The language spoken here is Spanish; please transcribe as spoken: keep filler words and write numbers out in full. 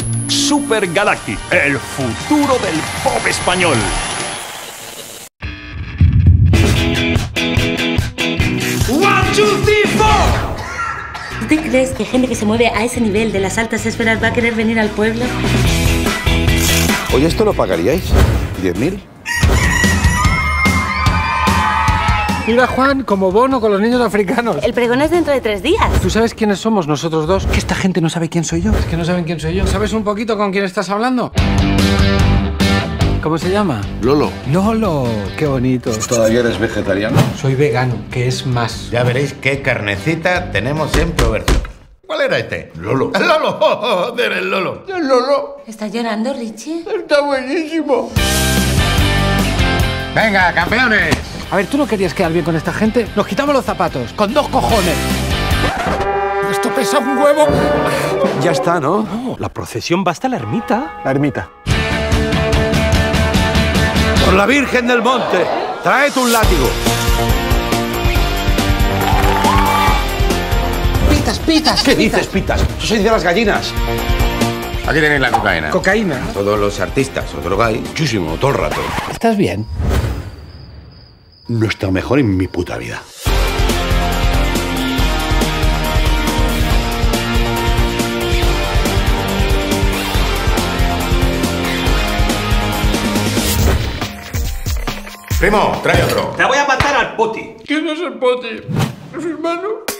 Super Galactic, el futuro del pop español. One, two, three, four. ¿Usted crees que gente que se mueve a ese nivel de las altas esferas va a querer venir al pueblo? Oye, ¿esto lo pagaríais? ¿diez mil? Mira, Juan, como Bono con los niños africanos. El pregón es dentro de tres días. ¿Tú sabes quiénes somos nosotros dos? Que esta gente no sabe quién soy yo. Es que no saben quién soy yo. ¿Sabes un poquito con quién estás hablando? ¿Cómo se llama? Lolo. Lolo. Qué bonito. ¿Todavía eres vegetariano? Soy vegano, que es más. Ya veréis qué carnecita tenemos en Provercio. ¿Cuál era este? Lolo. ¡El Lolo! ¡Joder, el Lolo! ¡El Lolo! ¿Estás llorando, Richie? ¡Está buenísimo! ¡Venga, campeones! A ver, ¿tú no querías quedar bien con esta gente? Nos quitamos los zapatos, con dos cojones. Esto pesa un huevo. Ya está, ¿no? No, la procesión va hasta la ermita. La ermita. ¡Por la Virgen del Monte! ¡Tráete un látigo! Pitas, pitas. ¿Qué dices, pitas? Eso se dice las gallinas. Aquí tenéis la cocaína. Cocaína. Todos los artistas os drogáis muchísimo, todo el rato. ¿Estás bien? No he estado mejor en mi puta vida. Primo, trae otro. Te voy a matar al poti. ¿Quién es el poti? ¿Es mi hermano?